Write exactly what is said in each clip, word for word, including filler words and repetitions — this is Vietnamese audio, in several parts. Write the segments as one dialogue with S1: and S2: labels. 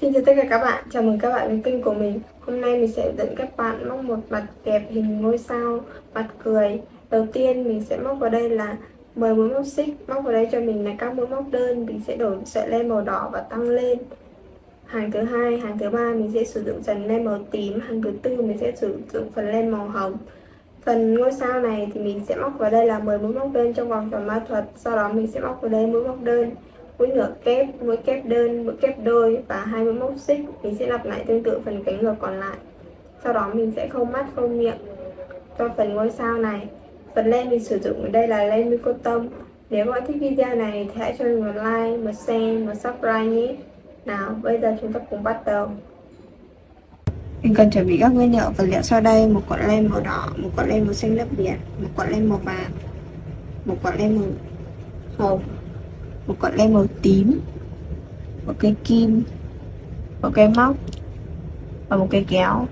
S1: Xin chào tất cả các bạn, chào mừng các bạn đến kênh của mình. Hôm nay mình sẽ dẫn các bạn móc một mặt kẹp hình ngôi sao, mặt cười. Đầu tiên mình sẽ móc vào đây là mười mũi móc xích, móc vào đây cho mình là các mũi móc đơn, mình sẽ đổ sợi len màu đỏ và tăng lên. Hàng thứ hai, hàng thứ ba mình sẽ sử dụng phần len màu tím, hàng thứ tư mình sẽ sử dụng phần len màu hồng. Phần ngôi sao này thì mình sẽ móc vào đây là mười mũi móc đơn trong vòng tròn ma thuật, sau đó mình sẽ móc vào đây mũi móc đơn, mũi ngược kép, mũi kép đơn, mũi kép đôi và hai mũi móc xích. Mình sẽ lặp lại tương tự phần cánh ngược còn lại. Sau đó mình sẽ khâu mắt khâu miệng cho phần ngôi sao này. Phần len mình sử dụng ở đây là len Micotông. Nếu các bạn thích video này thì hãy cho mình một like, một share, một subscribe nhé. Nào, bây giờ chúng ta cùng bắt đầu. Mình cần chuẩn bị các nguyên liệu vật liệu sau đây: một cuộn len màu đỏ, một cuộn len màu xanh nước biển, một cuộn len màu vàng, một cuộn len màu hồng, một cuộn len màu tím, một cây kim, một cây móc và một cây kéo.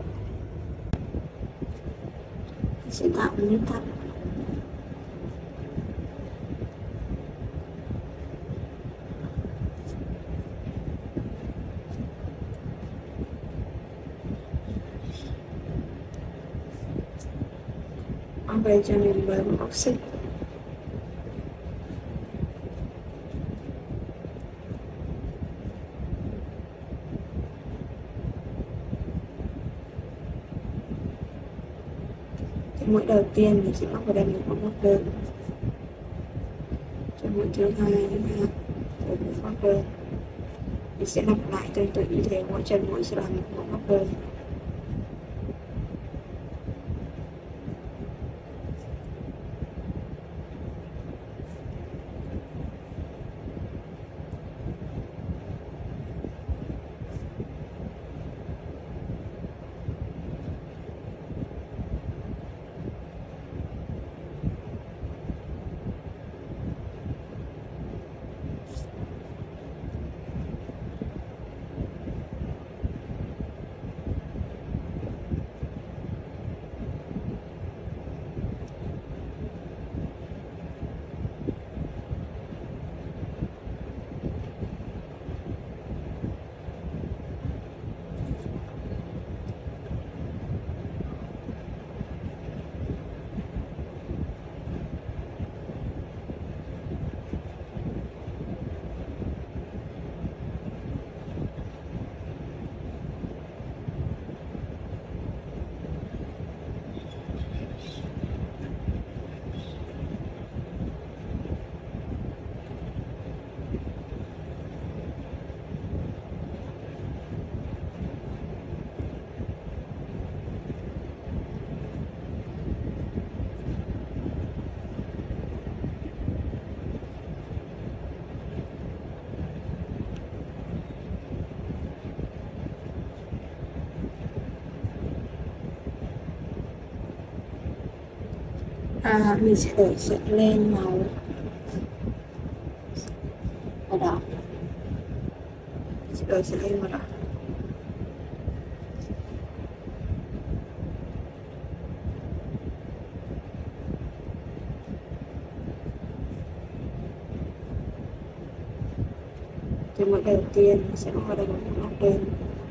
S1: Mình sẽ tạo một nút thắt. Móc đây cho mình với một móc xích. Mũi đầu tiên mình sẽ móc vào đây một móc đơn, cho mũi thứ hai một móc đơn. Mình sẽ lặp lại tương tự như thế, mỗi chân mũi sẽ là một móc đơn. À, mình sẽ đổi sợi len màu màu đỏ. Mình sẽ đổi sợi len màu đỏ. Từ mũi đầu tiên mình sẽ móc vào đây một móc đơn.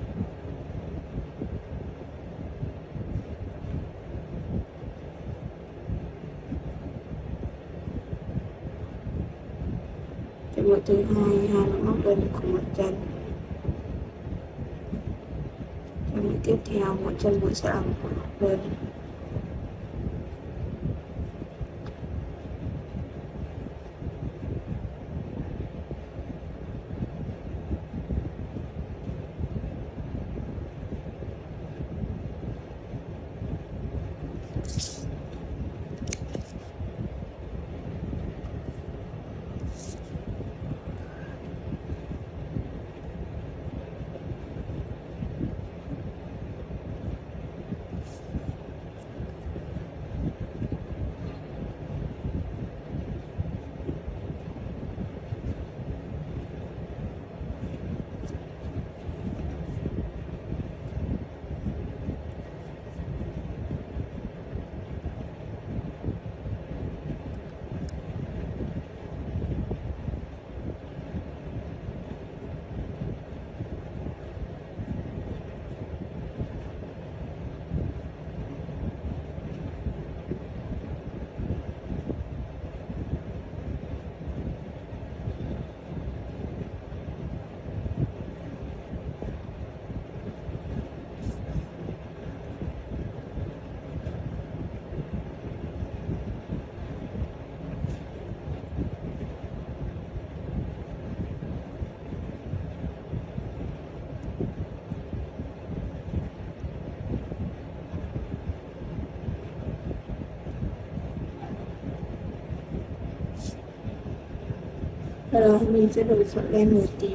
S1: Mũi thứ hai, hai móc đơn cùng một chân. Cho mũi tiếp theo, mỗi chân mũi sẽ là một móc đơn. Sau đó mình sẽ đổ sợi len màu tím.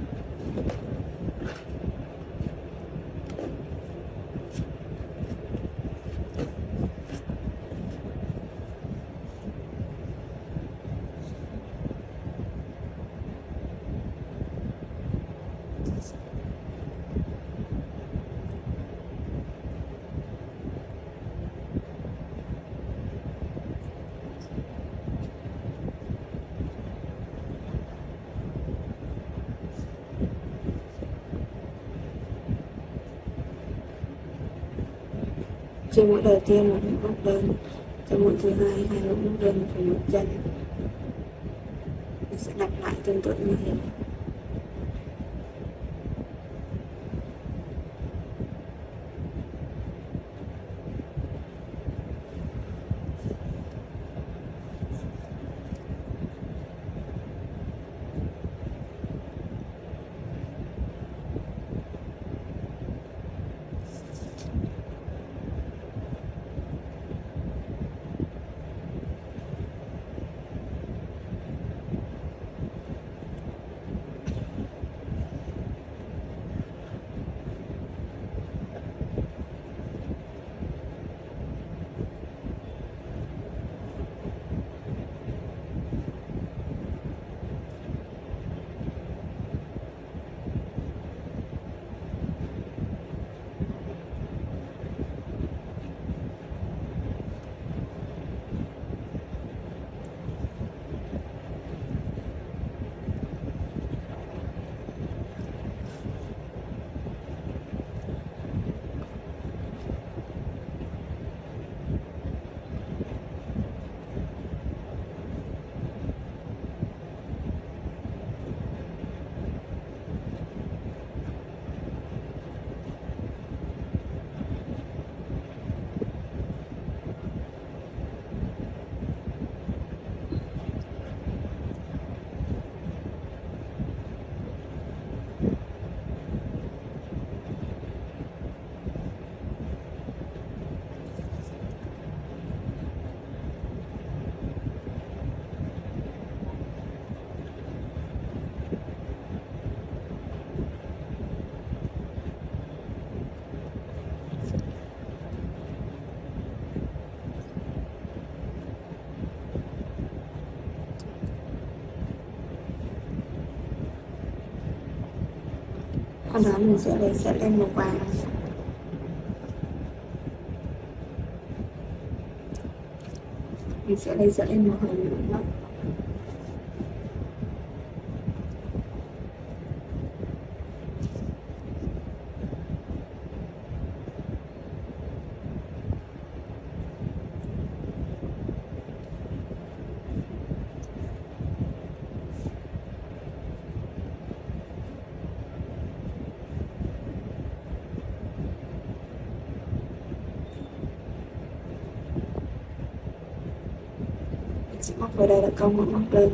S1: Trên mũi đầu tiên một mũi móc đơn, trong mũi thứ hai hai mũi móc đơn và một chân. Mình sẽ lặp lại tương tự như thế. Sau đó mình sẽ lấy sợi len màu vàng. Mình sẽ lấy sợi len màu hồng nữa. Sẽ móc vào đây là câu một móc đơn.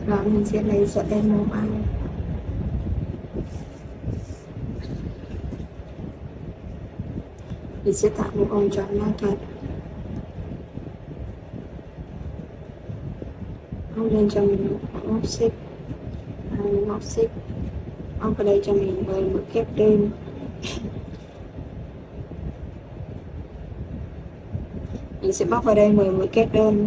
S1: Rồi mình sẽ lấy sợi đen màu vàng. Mình sẽ tạo một vòng tròn nho thật. Móc lên cho mình một móc xích, hai móc xích. Móc vào đây cho mình mười mũi kép đơn. Mình sẽ móc vào đây mười mũi kép đơn.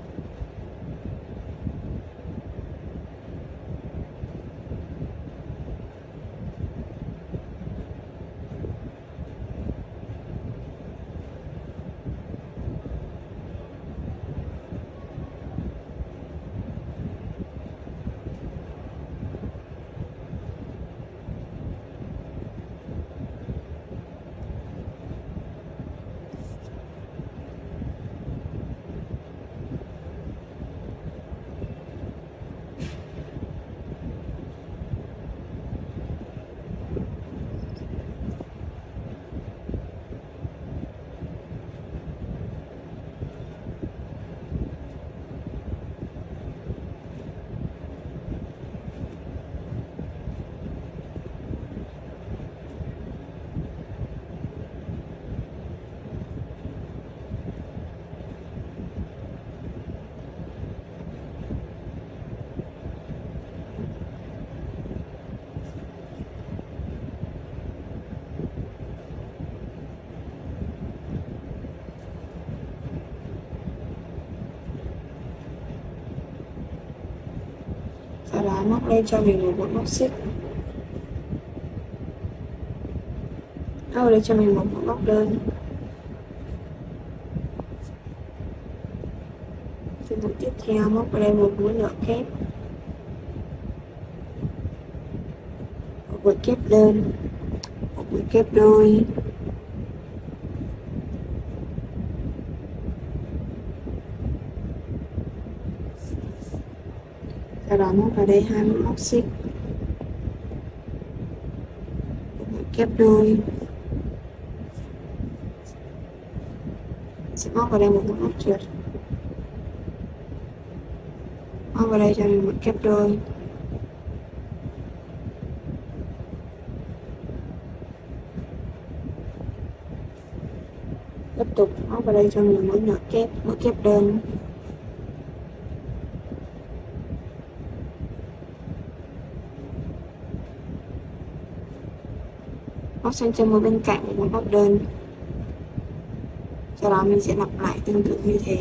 S1: Sau đó móc lên cho mình một mũi móc xích. Móc lên cho mình một mũi móc đơn. Từ mũi tiếp theo móc vào đây một mũi nửa kép, một mũi kép đơn, một mũi kép đôi, sau đó móc vào đây hai mũi móc xích, một mũi kép đôi, sẽ móc vào đây một mũi móc trượt, móc vào đây cho mình mũi kép đôi, tiếp tục móc vào đây cho mình mũi nửa kép, mũi kép đơn, móc sang chân một bên cạnh một móc đơn. Sau đó mình sẽ lặp lại tương tự như thế.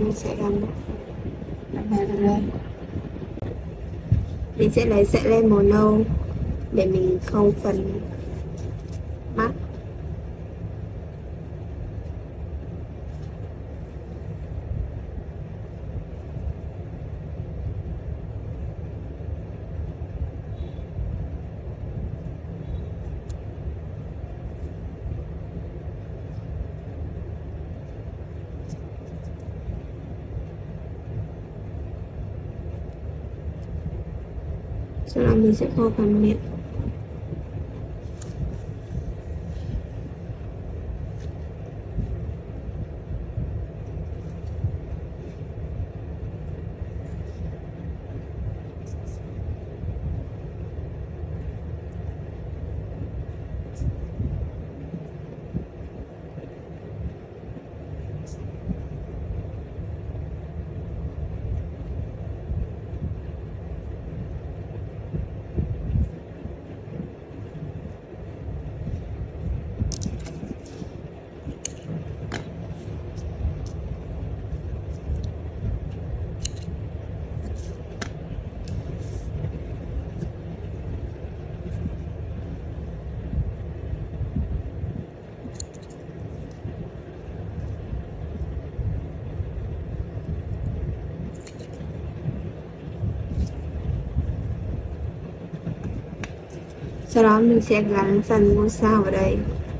S1: mình sẽ gắn nó vào đây. Mình sẽ lấy sợi len màu nâu để mình khâu phần mắt. Sau đó mình sẽ khâu phần miệng. Sau đó mình sẽ gắn phần ngôi sao vào đây.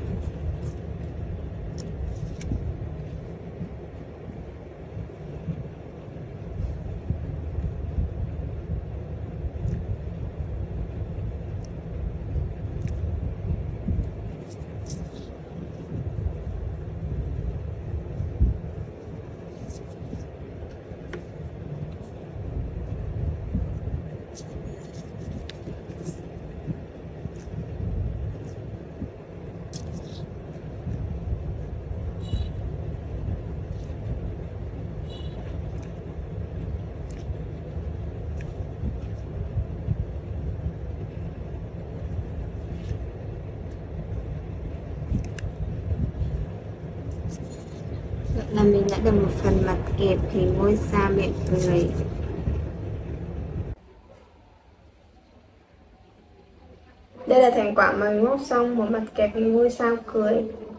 S1: Vậy là mình đã được một phần mặt kẹp hình ngôi sao miệng cười. Đây là thành quả mà mình móc xong một mặt kẹp hình ngôi sao cười.